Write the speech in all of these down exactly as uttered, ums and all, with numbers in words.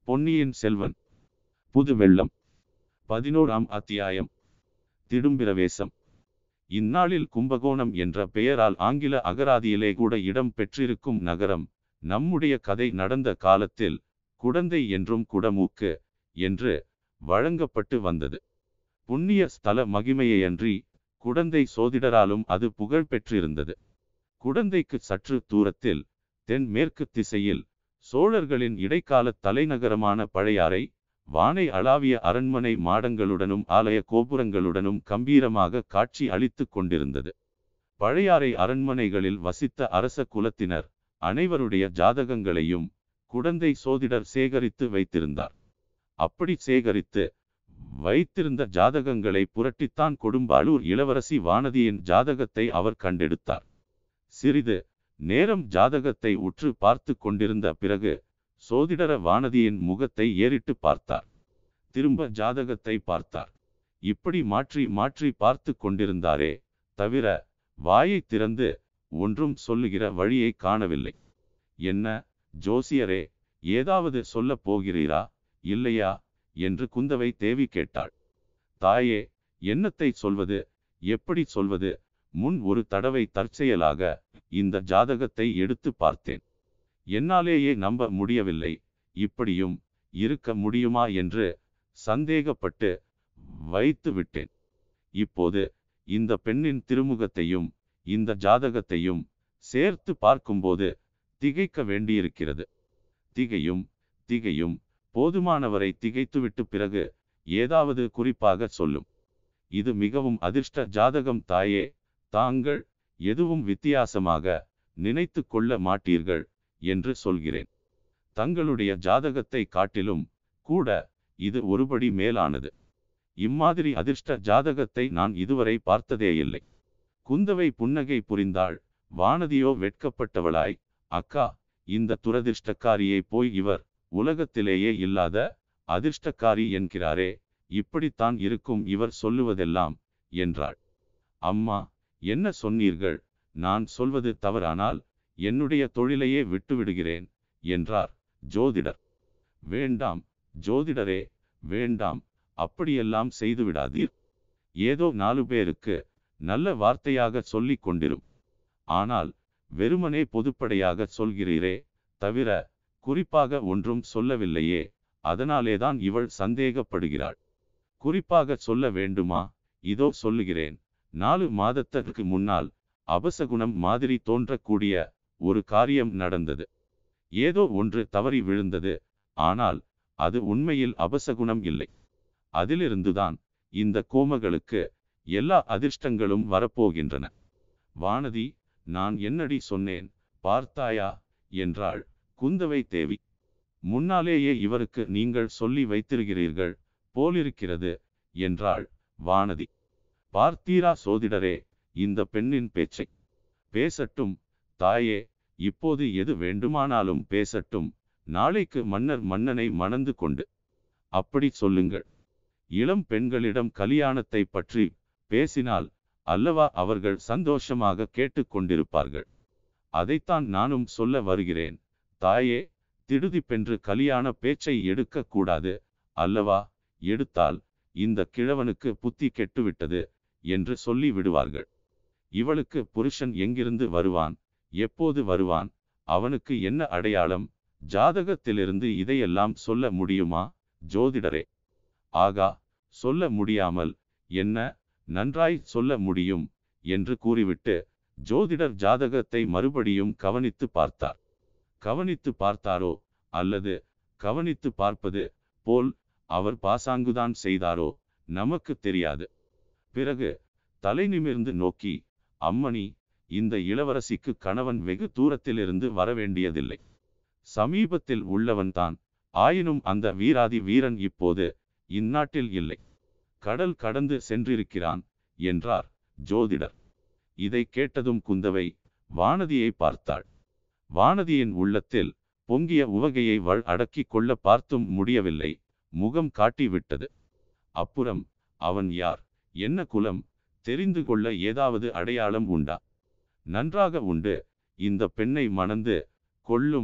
பொன்னியின் செல்வன் புது வெள்ளம் பதினோராம் அத்தியாயம். திடும்பிரவேசம். இந்நாளில் கும்பகோணம் என்ற பெயரால் ஆங்கில அகராதியிலே கூட இடம் பெற்றிருக்கும் நகரம் நம்முடைய கதை நடந்த காலத்தில் குடந்தை என்றும் குடமூக்கு என்று வழங்கப்பட்டு வந்தது. புண்ணிய ஸ்தல மகிமையன்றி குடந்தை சோதிடராலும் அது புகழ் பெற்றிருந்தது. குடந்தைக்கு சற்று தூரத்தில் தென் மேற்கு திசையில் சோழர்களின் இடைக்கால தலைநகரமான பழையாறை வானை அளாவிய அரண்மனை மாடங்களுடனும் ஆலய கோபுரங்களுடனும் கம்பீரமாக காட்சி அளித்து கொண்டிருந்தது. பழையாறை அரண்மனைகளில் வசித்த அரச குலத்தினர் அனைவருடைய ஜாதகங்களையும் குடந்தை சோதிடர் சேகரித்து வைத்திருந்தார். அப்படி சேகரித்து வைத்திருந்த ஜாதகங்களை புரட்டித்தான் கொடும்பாளூர் இளவரசி வானதியின் ஜாதகத்தை அவர் கண்டெடுத்தார். சிறிது நேரம் ஜாதகத்தை உற்று பார்த்து கொண்டிருந்த பிறகு சோதிடர வானதியின் முகத்தை ஏறிட்டு பார்த்தார். திரும்ப ஜாதகத்தை பார்த்தார். இப்படி மாற்றி மாற்றி பார்த்து கொண்டிருந்தாரே தவிர வாயை திறந்து ஒன்றும் சொல்லுகிற வழியை காணவில்லை. என்ன ஜோசியரே, ஏதாவது சொல்ல போகிறீரா இல்லையா என்று குந்தவை தேவி கேட்டாள். தாயே, என்னத்தை சொல்வது, எப்படி சொல்வது? முன் ஒரு தடவை தற்செயலாக இந்த ஜாதகத்தை எடுத்து பார்த்தேன். என்னாலேயே நம்ப முடியவில்லை. இப்படியும் இருக்க முடியுமா என்று சந்தேகப்பட்டு வைத்து விட்டேன். இப்போது இந்த பெண்ணின் திருமுகத்தையும் இந்த ஜாதகத்தையும் சேர்த்து பார்க்கும்போது திகைக்க வேண்டியிருக்கிறது. திகையும் திகையும் போதுமானவரை திகைத்துவிட்டு பிறகு ஏதாவது குறிப்பாக சொல்லும். இது மிகவும் அதிர்ஷ்ட ஜாதகம் தாயே. தாங்கள் எதுவும் வித்தியாசமாக நினைத்து கொள்ள மாட்டீர்கள் என்று சொல்கிறேன். தங்களுடைய ஜாதகத்தை காட்டிலும் கூட இது ஒருபடி மேலானது. இம்மாதிரி அதிர்ஷ்ட ஜாதகத்தை நான் இதுவரை பார்த்ததே இல்லை. குந்தவை புன்னகை புரிந்தாள். வானதியோ வெட்கப்பட்டவளாய், அக்கா, இந்த துரதிர்ஷ்டக்காரியை போய் இவர் உலகத்திலேயே இல்லாத அதிர்ஷ்டக்காரி என்கிறாரே, இப்படித்தான் இருக்கும் இவர் சொல்லுவதெல்லாம் என்றாள். அம்மா, என்ன சொன்னீர்கள்? நான் சொல்வது தவறானால் என்னுடைய தொழிலையே விட்டுவிடுகிறேன் என்றார் ஜோதிடர். வேண்டாம் ஜோதிடரே, வேண்டாம், அப்படியெல்லாம் செய்துவிடாதீர். ஏதோ நாலு பேருக்கு நல்ல வார்த்தையாக சொல்லிக் கொண்டிரும். ஆனால் வெறுமனே பொதுப்படையாக சொல்கிறீரே தவிர குறிப்பாக ஒன்றும் சொல்லவில்லையே, அதனாலேதான் இவள் சந்தேகப்படுகிறாள். குறிப்பாக சொல்ல வேண்டுமா? இதோ சொல்லுகிறேன். நாலு மாதத்திற்கு முன்னால் அபசகுணம் மாதிரி தோன்றக்கூடிய ஒரு காரியம் நடந்தது. ஏதோ ஒன்று தவறி விழுந்தது. ஆனால் அது உண்மையில் அபசகுணம் இல்லை. அதிலிருந்துதான் இந்த கோமகளுக்கு எல்லா அதிர்ஷ்டங்களும் வரப்போகின்றன. வானதி, நான் என்னடி சொன்னேன் பார்த்தாயா என்றாள் குந்தவை தேவி. முன்னாலேயே இவருக்கு நீங்கள் சொல்லி வைத்திருக்கிறீர்கள் போலிருக்கிறது என்றாள் வானதி. பார்த்தீரா சோதிடரே இந்த பெண்ணின் பேச்சை? பேசட்டும் தாயே, இப்போது எது வேண்டுமானாலும் பேசட்டும். நாளைக்கு மன்னர் மன்னனை மணந்து கொண்டு அப்படி சொல்லுங்கள். இளம் பெண்களிடம் கல்யாணத்தை பற்றி பேசினால் அல்லவா அவர்கள் சந்தோஷமாக கேட்டு கொண்டிருப்பார்கள். அதைத்தான் நானும் சொல்ல வருகிறேன் தாயே. திடுதிப்பென்று கல்யாண பேச்சை எடுக்க கூடாது அல்லவா? எடுத்தால் இந்த கிழவனுக்கு புத்தி கெட்டுவிட்டது என்று சொல்லி விடுவார்கள். இவளுக்கு புருஷன் எங்கிருந்து வருவான், எப்போது வருவான், அவனுக்கு என்ன அடையாளம்? ஜாதகத்திலிருந்து இதையெல்லாம் சொல்ல முடியுமா ஜோதிடரே? ஆகா, சொல்ல முடியாமல் என்ன, நன்றாய் சொல்ல முடியும் என்று கூறிவிட்டு ஜோதிடர் ஜாதகத்தை மறுபடியும் கவனித்து பார்த்தார். கவனித்து பார்த்தாரோ அல்லது கவனித்து பார்ப்பது போல் அவர் பாசாங்குதான் செய்தாரோ நமக்கு தெரியாது. பிறகு தலை நிமிர்ந்து நோக்கி, அம்மணி, இந்த இளவரசிக்கு கணவன் வெகு தூரத்திலிருந்து வரவேண்டியதில்லை, சமீபத்தில் உள்ளவன்தான். ஆயினும் அந்த வீராதி வீரன் இப்போது இந்நாட்டில் இல்லை, கடல் கடந்து சென்றிருக்கிறான் என்றார் ஜோதிடர். இதை கேட்டதும் குந்தவை வானதியை பார்த்தாள். வானதியின் உள்ளத்தில் பொங்கிய உவகையை வள் அடக்கி கொள்ள பார்த்தும் முடியவில்லை. முகம் காட்டிவிட்டது. அப்புறம் அவன் யார், என்ன குலம், தெரிந்து கொள்ள ஏதாவது அடையாளம் உண்டா? நன்றாக உண்டு. இந்த பெண்ணை மணந்து கொள்ளும்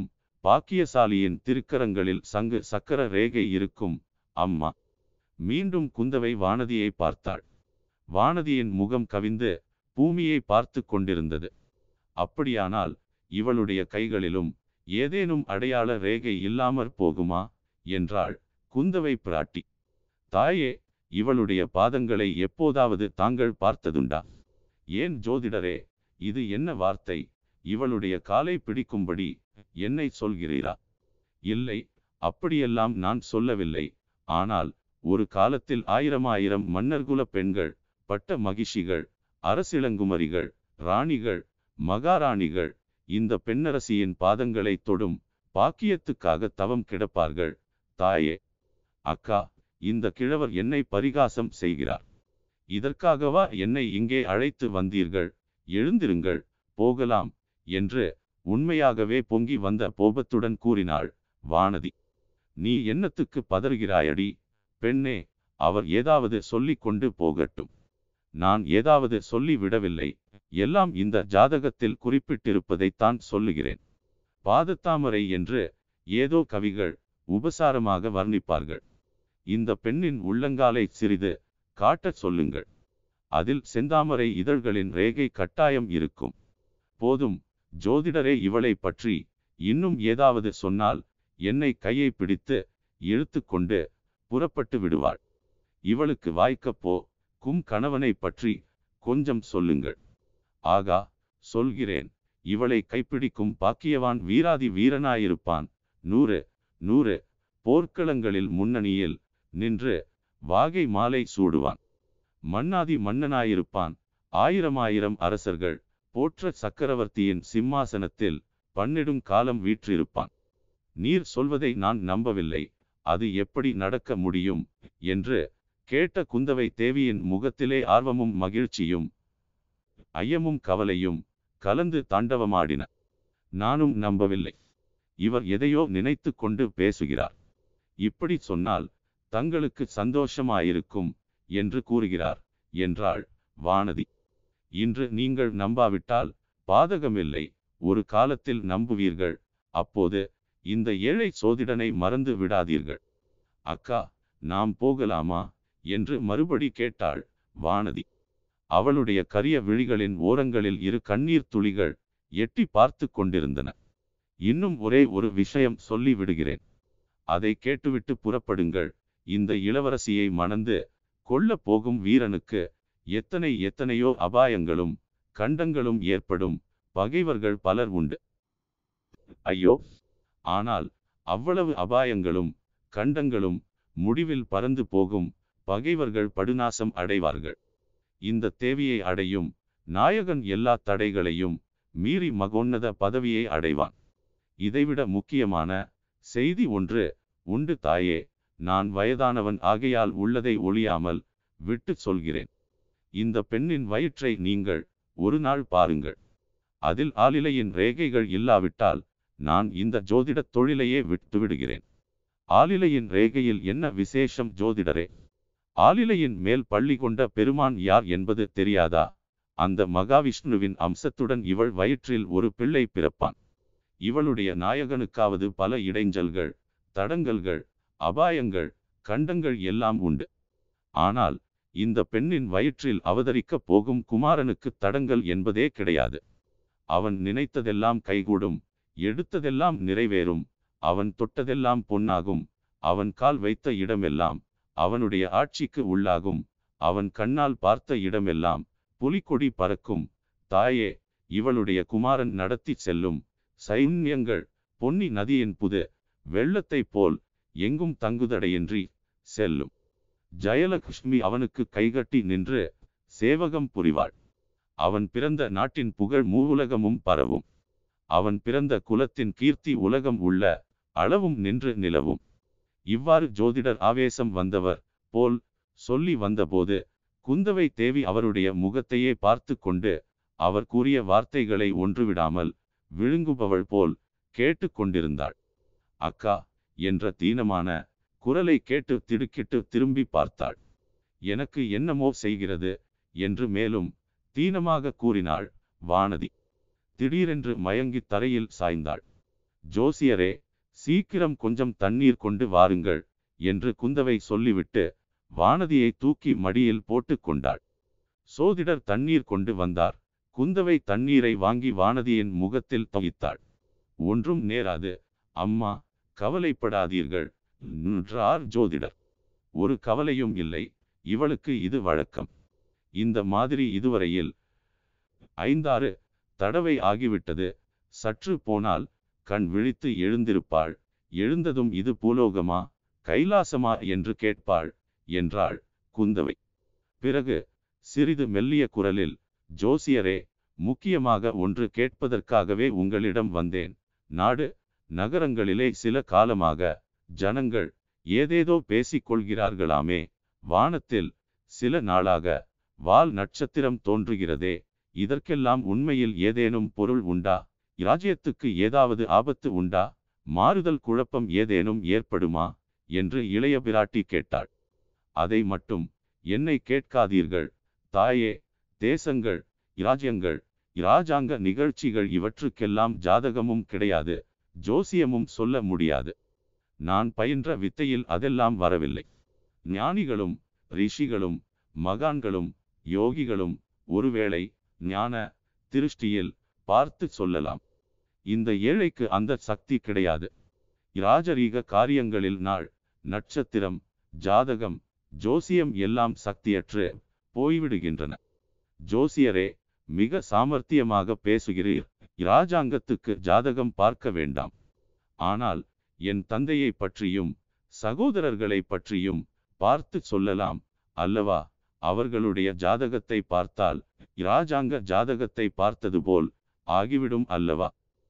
பாக்கியசாலியின் திருக்கரங்களில் சங்கு சக்கர ரேகை இருக்கும். அம்மா. மீண்டும் குந்தவை வானதியை பார்த்தாள். வானதியின் முகம் கவிந்து பூமியை பார்த்து கொண்டிருந்தது. அப்படியானால் இவளுடைய கைகளிலும் ஏதேனும் அடையாள ரேகை இல்லாமற் போகுமா என்றாள் குந்தவை பிராட்டி. தாயே, இவளுடைய பாதங்களை எப்போதாவது தாங்கள் பார்த்ததுண்டா? ஏன் ஜோதிடரே, இது என்ன வார்த்தை? இவளுடைய காலை பிடிக்கும்படி என்னை சொல்கிறீரா? இல்லை, அப்படியெல்லாம் நான் சொல்லவில்லை. ஆனால் ஒரு காலத்தில் ஆயிரமாயிரம் மன்னர்குல பெண்கள், பட்ட மகிஷிகள், அரசிளங்குமரிகள், ராணிகள், மகாராணிகள் இந்த பெண்ணரசியின் பாதங்களை தொடும் பாக்கியத்துக்காக தவம் கிடப்பார்கள். தாயே. அக்கா, இந்த கிழவர் என்னை பரிகாசம் செய்கிறார். இதற்காகவா என்னை இங்கே அழைத்து வந்தீர்கள்? எழுந்திருங்கள், போகலாம் என்று உண்மையாகவே பொங்கி வந்த கோபத்துடன் கூறினாள் வானதி. நீ என்னத்துக்கு பதறுகிறாயடி பெண்ணே? அவர் ஏதாவது சொல்லிக் கொண்டு போகட்டும். நான் ஏதாவது சொல்லி விடவில்லை. எல்லாம் இந்த ஜாதகத்தில் குறிப்பிட்டிருப்பதைத்தான் சொல்லுகிறேன். பாதத்தாமரை என்று ஏதோ கவிகள் உபசாரமாக வர்ணிப்பார்கள். இந்த பெண்ணின் உள்ளங்காலை சிறிது காட்டச் சொல்லுங்கள். அதில் செந்தாமரை இதழ்களின் ரேகை கட்டாயம் இருக்கும். போதும் ஜோதிடரே, இவளை பற்றி இன்னும் ஏதாவது சொன்னால் என்னை கையை பிடித்து இழுத்து கொண்டு புறப்பட்டு விடுவாள். இவளுக்கு வாய்க்கப்போ கும் கணவனை பற்றி கொஞ்சம் சொல்லுங்கள். ஆகா, சொல்கிறேன். இவளை கைப்பிடிக்கும் பாக்கியவான் வீராதி வீரனாயிருப்பான். நூறு நூறு போர்க்களங்களில் முன்னணியில் நின்று வாகை மாலை சூடுவான். மன்னாதி மன்னனாயிருப்பான். ஆயிரமாயிரம் அரசர்கள் போற்ற சக்கரவர்த்தியின் சிம்மாசனத்தில் பன்னெடும் காலம் வீற்றிருப்பான். நீர் சொல்வதை நான் நம்பவில்லை. அது எப்படி நடக்க முடியும் என்று கேட்ட குந்தவை தேவியின் முகத்திலே ஆர்வமும் மகிழ்ச்சியும் ஐயமும் கவலையும் கலந்து தாண்டவமாடின. நானும் நம்பவில்லை. இவர் எதையோ நினைத்து கொண்டு பேசுகிறார். இப்படி சொன்னால் தங்களுக்கு சந்தோஷமாயிருக்கும் என்று கூறுகிறார் என்றாள் வானதி. இன்று நீங்கள் நம்பாவிட்டால் பாதகமில்லை, ஒரு காலத்தில் நம்புவீர்கள். அப்போது இந்த ஏழை சோதிடனை மறந்து விடாதீர்கள். அக்கா, நாம் போகலாமா என்று மறுபடி கேட்டாள் வானதி. அவளுடைய கரிய விழிகளின் ஓரங்களில் இரு கண்ணீர் துளிகள் எட்டி பார்த்து கொண்டிருந்தன. இன்னும் ஒரே ஒரு விஷயம் சொல்லி விடுகிறேன். அதை கேட்டுவிட்டு புறப்படுங்கள். இந்த இளவரசியை மணந்து கொள்ள போகும் வீரனுக்கு எத்தனை எத்தனையோ அபாயங்களும் கண்டங்களும் ஏற்படும். பகைவர்கள் பலர் உண்டு. ஐயோ, ஆனால் அவ்வளவு அபாயங்களும் கண்டங்களும் முடிவில் பறந்து போகும். பகைவர்கள் படுநாசம் அடைவார்கள். இந்த தேவியை அடையும் நாயகன் எல்லா தடைகளையும் மீறி மகோன்னத பதவியை அடைவான். இதைவிட முக்கியமான செய்தி ஒன்று உண்டு தாயே. நான் வயதானவன் ஆகையால் உள்ளதை ஒழியாமல் விட்டு சொல்கிறேன். இந்த பெண்ணின் வயிற்றை நீங்கள் ஒரு நாள் பாருங்கள். அதில் ஆலிலையின் ரேகைகள் இல்லாவிட்டால் நான் இந்த ஜோதிடத் தொழிலையே விட்டு விடுகிறேன். ஆலிலையின் ரேகையில் என்ன விசேஷம் ஜோதிடரே? ஆலிலையின் மேல் பள்ளி கொண்ட பெருமான் யார் என்பது தெரியாதா? அந்த மகாவிஷ்ணுவின் அம்சத்துடன் இவள் வயிற்றில் ஒரு பிள்ளை பிறப்பான். இவளுடைய நாயகனுக்காவது பல இடைஞ்சல்கள், தடங்கல்கள், அபாயங்கள், கண்டங்கள் எல்லாம் உண்டு. ஆனால் இந்த பெண்ணின் வயிற்றில் அவதரிக்கப் போகும் குமாரனுக்கு தடங்கல் என்பதே கிடையாது. அவன் நினைத்ததெல்லாம் கைகூடும், எடுத்ததெல்லாம் நிறைவேறும், அவன் தொட்டதெல்லாம் பொன்னாகும், அவன் கால் வைத்த இடமெல்லாம் அவனுடைய ஆட்சிக்கு உள்ளாகும், அவன் கண்ணால் பார்த்த இடமெல்லாம் புலிக்கொடி பறக்கும். தாயே, இவளுடைய குமாரன் நடத்தி செல்லும் சைன்யங்கள் பொன்னி நதியின் புது வெள்ளத்தை போல் எங்கும் தங்குதடையின்றி செல்லும். ஜெயலக்ஷ்மி அவனுக்கு கைகட்டி நின்று சேவகம் புரிவாள். அவன் பிறந்த நாட்டின் புகழ் மூவுலகமும் பரவும். அவன் பிறந்த குலத்தின் கீர்த்தி உலகம் உள்ள அளவும் நின்று நிலவும். இவ்வாறு ஜோதிடர் ஆவேசம் வந்தவர் போல் சொல்லி வந்தபோது குந்தவை தேவி அவருடைய முகத்தையே பார்த்து கொண்டு அவர் கூறிய வார்த்தைகளை ஒன்றுவிடாமல் விழுங்குபவள் போல் கேட்டு கொண்டிருந்தாள். அக்கா என்ற தீனமான குரலை கேட்டு திடுக்கிட்டு திரும்பி பார்த்தாள். எனக்கு என்னமோ செய்கிறது என்று மேலும் தீனமாக கூறினாள் வானதி. திடீரென்று மயங்கி தரையில் சாய்ந்தாள். ஜோசியரே, சீக்கிரம் கொஞ்சம் தண்ணீர் கொண்டு வாருங்கள் என்று குந்தவை சொல்லிவிட்டு வானதியை தூக்கி மடியில் போட்டு கொண்டாள். சோதிடர் தண்ணீர் கொண்டு வந்தார். குந்தவை தண்ணீரை வாங்கி வானதியின் முகத்தில் தொகித்தாள். ஒன்றும் நேராது அம்மா, கவலைப்படாதீர்கள் என்றார் ஜோதிடர். ஒரு கவலையும் இல்லை, இவளுக்கு இது வழக்கம். இந்த மாதிரி இதுவரையில் ஐந்தாறு தடவை ஆகிவிட்டது. சற்று போனால் கண் விழித்து எழுந்திருப்பாள். எழுந்ததும் இது பூலோகமா கைலாசமா என்று கேட்பாள் என்றாள் குந்தவை. பிறகு சிறிது மெல்லிய குரலில், ஜோசியரே, முக்கியமாக ஒன்று கேட்பதற்காகவே உங்களிடம் வந்தேன். நாடு நகரங்களிலே சில காலமாக ஜனங்கள் ஏதேதோ பேசிக் கொள்கிறார்களாமே. வானத்தில் சில நாளாக வால் நட்சத்திரம் தோன்றுகிறதே, இதற்கெல்லாம் உண்மையில் ஏதேனும் பொருள் உண்டா? இராஜ்யத்துக்கு ஏதாவது ஆபத்து உண்டா? மாறுதல் குழப்பம் ஏதேனும் ஏற்படுமா என்று இளைய பிராட்டி கேட்டாள். அதை மட்டும் என்னை கேட்காதீர்கள் தாயே. தேசங்கள், இராஜ்யங்கள், இராஜாங்க நிகழ்ச்சிகள் இவற்றுக்கெல்லாம் ஜாதகமும் கிடையாது, ஜோசியமும் சொல்ல முடியாது. நான் பயின்ற வித்தையில் அதெல்லாம் வரவில்லை. ஞானிகளும் ரிஷிகளும் மகான்களும் யோகிகளும் ஒருவேளை ஞான திருஷ்டியில் பார்த்து சொல்லலாம். இந்த ஏழைக்கு அந்த சக்தி கிடையாது. இராஜரீக காரியங்களில் நாள் நட்சத்திரம் ஜாதகம் ஜோசியம் எல்லாம் சக்தியற்று போய்விடுகின்றன. ஜோசியரே, மிக சாமர்த்தியமாக பேசுகிறீர். இராஜாங்கத்துக்கு ஜாதகம் பார்க்க வேண்டாம். ஆனால் என் தந்தையை பற்றியும் சகோதரர்களை பற்றியும் பார்த்து சொல்லலாம் அல்லவா? அவர்களுடைய ஜாதகத்தை பார்த்தால் இராஜாங்க ஜாதகத்தை பார்த்தது போல் ஆகிவிடும் அல்லவா?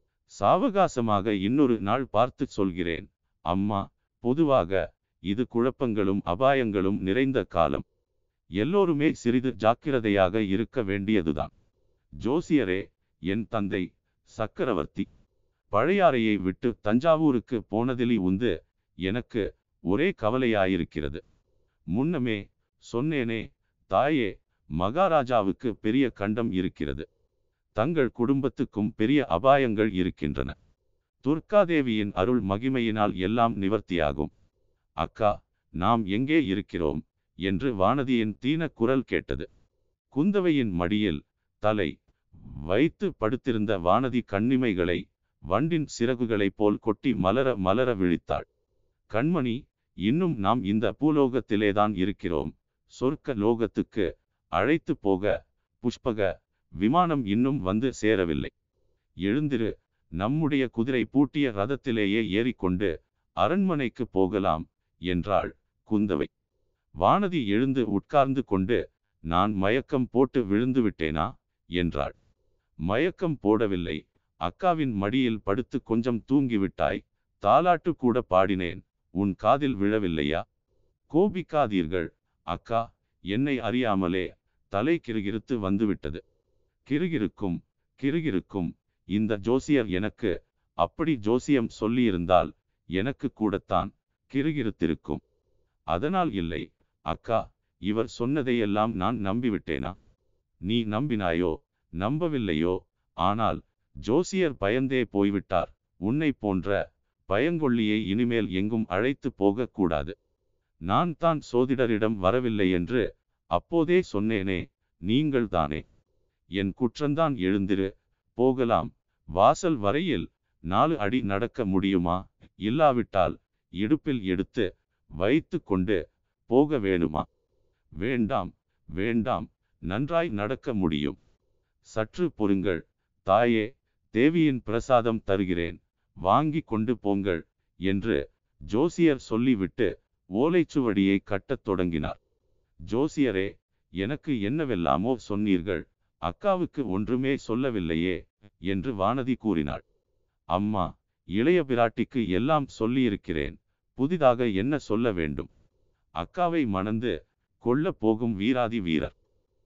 சாவகாசமாக இன்னொரு நாள் பார்த்து சொல்கிறேன் அம்மா. பொதுவாக இது குழப்பங்களும் அபாயங்களும் நிறைந்த காலம். எல்லோருமே சிறிது ஜாக்கிரதையாக இருக்க வேண்டியதுதான். ஜோசியரே, என் தந்தை சக்கரவர்த்தி பழையாறையை விட்டு தஞ்சாவூருக்கு போனதிலி உந்து எனக்கு ஒரே கவலையாயிருக்கிறது. முன்னமே சொன்னேனே தாயே, மகாராஜாவுக்கு பெரிய கண்டம் இருக்கிறது. தங்கள் குடும்பத்துக்கும் பெரிய அபாயங்கள் இருக்கின்றன. துர்காதேவியின் அருள் மகிமையினால் எல்லாம் நிவர்த்தியாகும். அக்கா, நாம் எங்கே இருக்கிறோம் என்று வானதியின் தீன குரல் கேட்டது. குந்தவையின் மடியில் தலை வைத்து படுத்திருந்த வானதி கண்ணிமைகளை வண்டின் சிறகுகளைப் போல் கொட்டி மலர மலர விழித்தாள். கண்மணி, இன்னும் நாம் இந்த பூலோகத்திலேதான் இருக்கிறோம். சொர்க்க லோகத்துக்கு அழைத்து போக புஷ்பக விமானம் இன்னும் வந்து சேரவில்லை. எழுந்திரு, நம்முடைய குதிரை பூட்டிய ரதத்திலேயே ஏறிக்கொண்டு அரண்மனைக்கு போகலாம் என்றாள் குந்தவை. வானதி எழுந்து உட்கார்ந்து கொண்டு, நான் மயக்கம் போட்டு விழுந்து விட்டேனா என்றாள். மயக்கம் போடவில்லை, அக்காவின் மடியில் படுத்து கொஞ்சம் தூங்கிவிட்டாய். தாலாட்டு கூட பாடினேன், உன் காதில் விழவில்லையா? கோபிக்காதீர்கள் அக்கா, என்னை அறியாமலே தலை கிறுகிறுத்து வந்துவிட்டது. கிறுகிறுக்கும் கிறுகிறுக்கும் இந்த ஜோசியர் எனக்கு அப்படி ஜோசியம் சொல்லியிருந்தால் எனக்கு கூடத்தான் கிறுகிறுத்திருக்கும். அதனால் இல்லை அக்கா, இவர் சொன்னதையெல்லாம் நான் நம்பிவிட்டேனா? நீ நம்பினாயோ நம்பவில்லையோ, ஆனால் ஜோசியர் பயந்தே போய்விட்டார். உன்னை போன்ற பயங்கொள்ளியை இனிமேல் எங்கும் அழைத்து போகக்கூடாது. நான் தான் சோதிடரிடம் வரவில்லை என்று அப்போதே சொன்னேனே, நீங்கள் தானே. என் குற்றந்தான். எழுந்திரு, போகலாம். வாசல் வரையில் நாலு அடி நடக்க முடியுமா? இல்லாவிட்டால் இடுப்பில் எடுத்து வைத்து கொண்டு போக வேணுமா? வேண்டாம் வேண்டாம், நன்றாய் நடக்க முடியும். சற்று பொறுங்கள் தாயே, தேவியின் பிரசாதம் தருகிறேன், வாங்கி கொண்டு போங்கள் என்று ஜோசியர் சொல்லிவிட்டு ஓலைச்சுவடியை கட்டத் தொடங்கினார். ஜோசியரே, எனக்கு என்னவெல்லாமோ சொன்னீர்கள், அக்காவுக்கு ஒன்றுமே சொல்லவில்லையே என்று வானதி கூறினாள். அம்மா, இளைய பிராட்டிக்கு எல்லாம் சொல்லியிருக்கிறேன், புதிதாக என்ன சொல்ல வேண்டும்? அக்காவை மணந்து கொள்ள போகும் வீராதி வீரர்,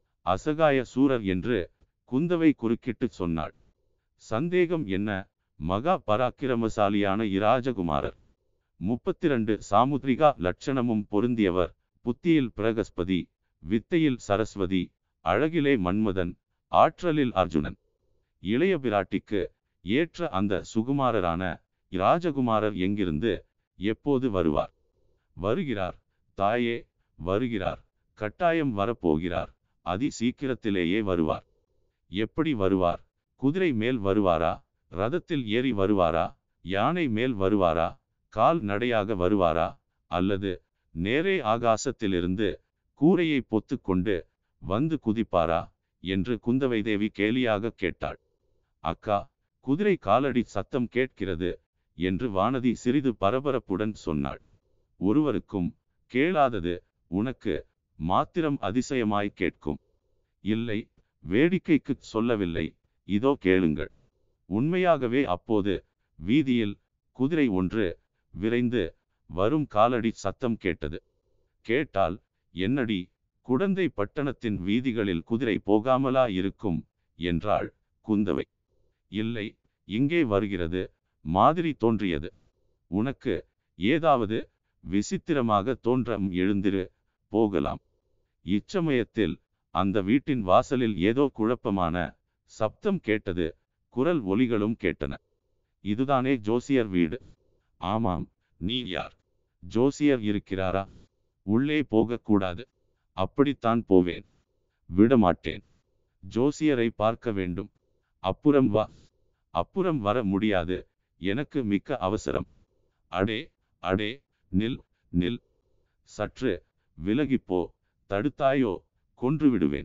அசகாய சூரர் என்று குந்தவை குறுக்கிட்டு சொன்னாள். சந்தேகம் என்ன? மகா பராக்கிரமசாலியான இராஜகுமாரர், முப்பத்திரண்டு சாமுத்ரிகா லட்சணமும் பொருந்தியவர், புத்தியில் பிரகஸ்பதி, வித்தையில் சரஸ்வதி, அழகிலே மன்மதன், ஆற்றலில் அர்ஜுனன். இளைய பிராட்டிக்கு ஏற்ற அந்த சுகுமாரரான ராஜகுமாரர் எங்கிருந்து எப்போது வருவார்? வருகிறார் தாயே, வருகிறார். கட்டாயம் வரப்போகிறார். அதி சீக்கிரத்திலேயே வருவார். எப்படி வருவார்? குதிரை மேல் வருவாரா? ரதத்தில் ஏறி வருவாரா? யானை மேல் வருவாரா? கால் நடையாக வருவாரா? அல்லது நேரே ஆகாசத்திலிருந்து கூரையை பொத்து கொண்டு வந்து குதிப்பாரா என்று குந்தவை தேவி கேலியாக கேட்டாள். அக்கா, குதிரை காலடி சத்தம் கேட்கிறது என்று வானதி சிறிது பரபரப்புடன் சொன்னாள். ஒருவருக்கும் கேளாதது உனக்கு மாத்திரம் அதிசயமாய் கேட்கும். இல்லை, வேடிக்கைக்கு சொல்லவில்லை, இதோ கேளுங்கள். உண்மையாகவே அப்போது வீதியில் குதிரை ஒன்று விரைந்து வரும் காலடி சத்தம் கேட்டது. கேட்டால் என்னடி, குடந்தை பட்டணத்தின் வீதிகளில் குதிரை போகாமலா இருக்கும் என்றாள் குந்தவை. இல்லை, இங்கே வருகிறது மாதிரி தோன்றியது. உனக்கு ஏதாவது விசித்திரமாக தோன்ற எழுந்திரு, போகலாம். இச்சமயத்தில் அந்த வீட்டின் வாசலில் ஏதோ குழப்பமான சப்தம் கேட்டது. குரல் ஒலிகளும் கேட்டன. இதுதானே ஜோசியர் வீடு? ஆமாம். நீ யார்? ஜோசியர் இருக்கிறாரா? உள்ளே போகக்கூடாது. அப்படித்தான் போவேன். விடமாட்டேன். ஜோசியரை பார்க்க வேண்டும். அப்புறம் வா. அப்புறம் வர முடியாது, எனக்கு மிக்க அவசரம். அடே அடே, நில் நில், சற்று விலகிப்போ. தடுத்தாயோ கொன்று விடுவேன்.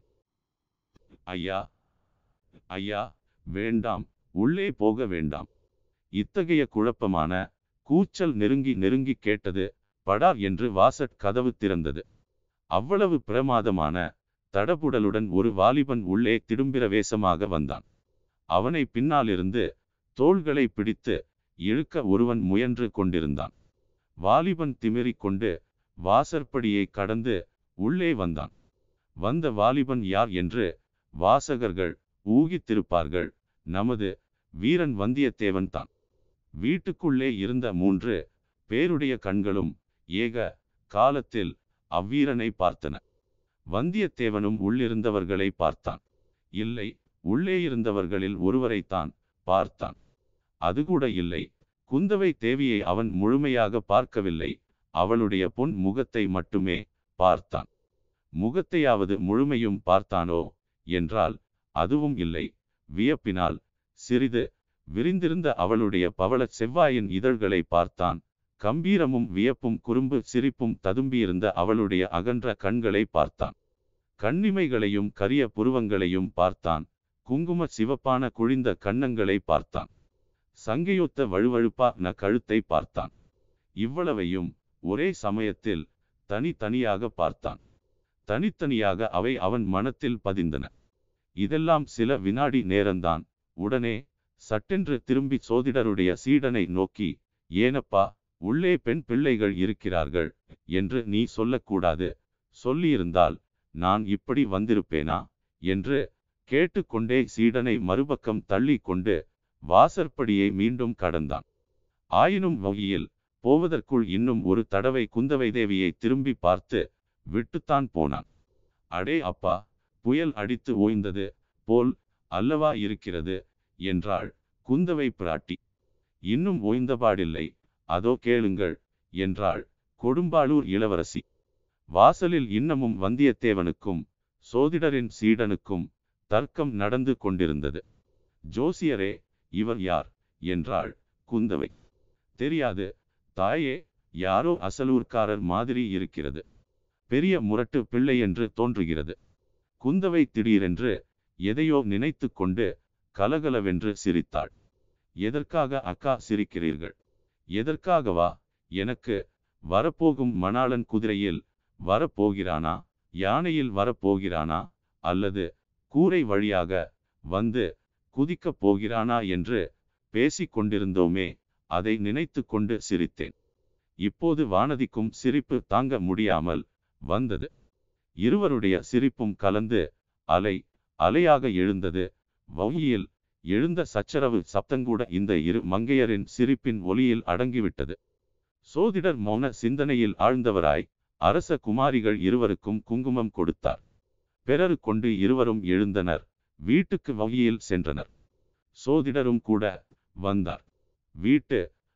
ஐயா ஐயா, வேண்டாம், உள்ளே போக வேண்டாம். இத்தகைய குழப்பமான கூச்சல் நெருங்கி நெருங்கி கேட்டது. படார் என்று வாசற் கதவு திறந்தது. அவ்வளவு பிரமாதமான தடபுடலுடன் ஒரு வாலிபன் உள்ளே திடும்பிர வேஷமாக வந்தான். அவனை பின்னாலிருந்து தோள்களை பிடித்து இழுக்க ஒருவன் முயன்று கொண்டிருந்தான். வாலிபன் திமிரிக் கொண்டு வாசற்படியை கடந்து உள்ளே வந்தான். வந்த வாலிபன் யார் என்று வாசகர்கள் ஊகித்திருப்பார்கள். நமது வீரன் வந்தியத்தேவன் தான். வீட்டுக்குள்ளே இருந்த மூன்று பேருடைய கண்களும் ஏக காலத்தில் அவ்வீரனை பார்த்தன. வந்தியத்தேவனும் உள்ளிருந்தவர்களை பார்த்தான். இல்லை, உள்ளே இருந்தவர்களில் ஒருவரைத்தான் பார்த்தான். அதுகூட இல்லை, குந்தவை தேவியை அவன் முழுமையாக பார்க்கவில்லை. அவளுடைய பொன் முகத்தை மட்டுமே பார்த்தான். முகத்தையாவது முழுமையும் பார்த்தானோ என்றால் அதுவும் இல்லை. வியப்பினால் சிறிது விரிந்திருந்த அவளுடைய பவளச் செவ்வாயின் இதழ்களை பார்த்தான். கம்பீரமும் வியப்பும் குறும்பு சிரிப்பும் ததும்பியிருந்த அவளுடைய அகன்ற கண்களை பார்த்தான். கண்ணிமைகளையும் கரிய புருவங்களையும் பார்த்தான். குங்கும சிவப்பான குழிந்த கன்னங்களை பார்த்தான். சங்கையொத்த வழுவழுப்பான கழுத்தை பார்த்தான். இவ்வளவையும் ஒரே சமயத்தில் தனி தனியாக பார்த்தான். தனித்தனியாக அவை அவன் மனத்தில் பதிந்தன. இதெல்லாம் சில வினாடி நேரம்தான். உடனே சட்டென்று திரும்பி சோதிடருடைய சீடனை நோக்கி, ஏனப்பா, உள்ளே பெண் பிள்ளைகள் இருக்கிறார்கள் என்று நீ சொல்லக்கூடாது. சொல்லியிருந்தால் நான் இப்படி வந்திருப்பேனா என்று கேட்டுக்கொண்டே சீடனை மறுபக்கம் தள்ளி கொண்டு வாசற்படியை மீண்டும் கடந்தான். ஆயினும் வழியில் போவதற்குள் இன்னும் ஒரு தடவை குந்தவை தேவியை திரும்பி பார்த்து விட்டுத்தான் போனான். அடே அப்பா, புயல் அடித்து ஓய்ந்தது போல் அல்லவா இருக்கிறது என்றாள் குந்தவை பிராட்டி. இன்னும் ஓய்ந்தபாடில்லை, அதோ கேளுங்கள் என்றாள் கொடும்பாளூர் இளவரசி. வாசலில் இன்னமும் வந்தியத்தேவனுக்கும் சோதிடரின் சீடனுக்கும் தர்க்கம் நடந்து கொண்டிருந்தது. ஜோசியரே, இவர் யார் என்றாள் குந்தவை. தெரியாது தாயே, யாரோ அசலூர்காரர் மாதிரி இருக்கிறது. பெரிய முரட்டு பிள்ளை என்று தோன்றுகிறது. குந்தவை திடீரென்று எதையோ நினைத்து கொண்டு கலகலவென்று சிரித்தாள். எதற்காக அக்கா சிரிக்கிறீர்கள்? எதற்காகவா? எனக்கு வரப்போகும் மணாளன் குதிரையில் வரப்போகிறானா? யானையில் வரப்போகிறானா? அல்லது கூரை வழியாக வந்து குதிக்கப் போகிறானா என்று பேசிக் கொண்டிருந்தோமே, அதை நினைத்து கொண்டு சிரித்தேன். இப்போது வானதிக்கும் சிரிப்பு தாங்க முடியாமல் வந்தது. இருவருடைய சிரிப்பும் கலந்து அலை அலையாக எழுந்தது. வழியில் எழுந்த சச்சரவு சப்தங்கூட இந்த இரு மங்கையரின் சிரிப்பின் ஒலியில் அடங்கிவிட்டது. சோதிடர் மௌன சிந்தனையில் ஆழ்ந்தவராய் அரச குமாரிகள் இருவருக்கும் குங்குமம் கொடுத்தார். பிறரு கொண்டு இருவரும் எழுந்தனர். வீட்டுக்கு வழியில் சென்றனர். சோதிடரும் கூட வந்தார். வீட்டு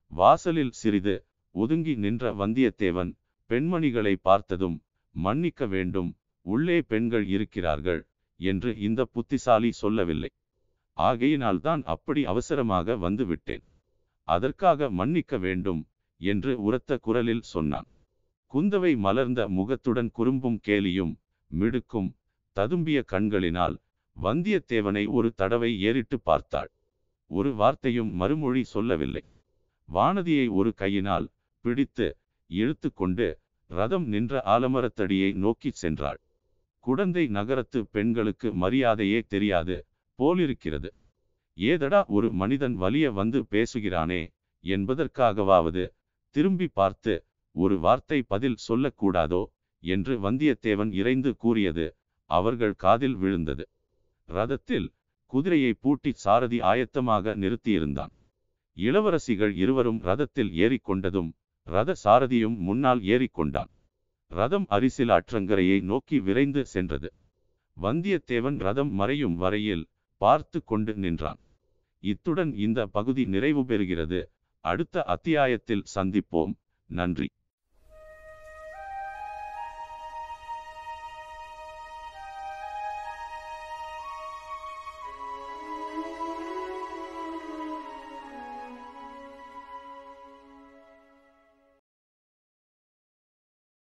வாசலில் சிறிது ஒதுங்கி நின்ற வந்தியத்தேவன் பெண்மணிகளை பார்த்ததும், மன்னிக்க வேண்டும், உள்ளே பெண்கள் இருக்கிறார்கள் என்று இந்த புத்திசாலி சொல்லவில்லை. ஆகையினால்தான் அப்படி அவசரமாக வந்து விட்டேன். அதற்காக மன்னிக்க வேண்டும் என்று உரத்த குரலில் சொன்னான். குந்தவை மலர்ந்த முகத்துடன் குறும்பும் கேலியும் மிடுக்கும் ததும்பிய கண்களினால் வந்தியத்தேவனை ஒரு தடவை ஏறிட்டு பார்த்தாள். ஒரு வார்த்தையும் மறுமொழி சொல்லவில்லை. வானதியை ஒரு கையினால் பிடித்து இழுத்து கொண்டு ரதம் நின்ற ஆலமரத்தடியை நோக்கி சென்றாள். குடந்தை நகரத்து பெண்களுக்கு மரியாதையே தெரியாது போலிருக்கிறது. ஏதடா ஒரு மனிதன் வலிய வந்து பேசுகிறானே என்பதற்காகவாவது திரும்பி பார்த்து ஒரு வார்த்தை பதில் சொல்லக்கூடாதோ என்று வந்தியத்தேவன் இறைந்து கூறியது அவர்கள் காதில் விழுந்தது. ரதத்தில் குதிரையை பூட்டி சாரதி ஆயத்தமாக நிறுத்தியிருந்தான். இளவரசிகள் இருவரும் ரதத்தில் ஏறிக்கொண்டதும் ரத சாரதியும் முன்னால் ஏறிக்கொண்டான். ரதம் அரிசில அற்றங்கரையை நோக்கி விரைந்து சென்றது. வந்தியத்தேவன் ரதம் மறையும் வரையில் பார்த்து கொண்டு நின்றான். இத்துடன் இந்த பகுதி நிறைவு பெறுகிறது. அடுத்த அத்தியாயத்தில் சந்திப்போம். நன்றி.